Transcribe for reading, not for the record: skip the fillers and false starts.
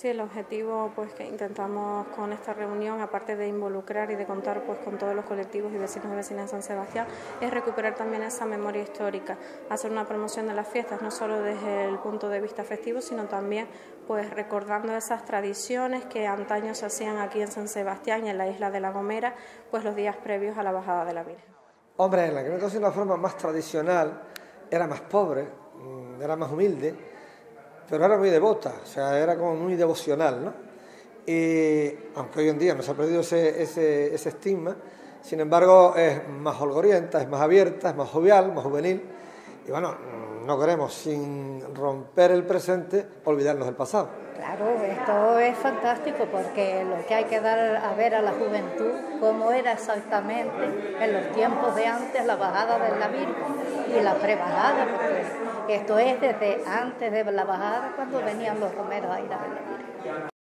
Sí, el objetivo pues que intentamos con esta reunión, aparte de involucrar y de contar pues con todos los colectivos y vecinos y vecinas de San Sebastián, es recuperar también esa memoria histórica, hacer una promoción de las fiestas, no solo desde el punto de vista festivo, sino también pues recordando esas tradiciones que antaño se hacían aquí en San Sebastián y en la isla de La Gomera, pues los días previos a la bajada de la Virgen. Hombre, en la que entonces una forma más tradicional, era más pobre, era más humilde, pero era muy devota, o sea, era como muy devocional, ¿no? Y aunque hoy en día no se ha perdido ese estigma, sin embargo es más holgorienta, es más abierta, es más jovial, más juvenil, y bueno, no queremos, sin romper el presente, olvidarnos del pasado. Claro, esto es fantástico porque lo que hay que dar a ver a la juventud, cómo era exactamente en los tiempos de antes la bajada de la Virgen y la prebajada, porque esto es desde antes de la bajada cuando venían los romeros a ir a ver la Virgen.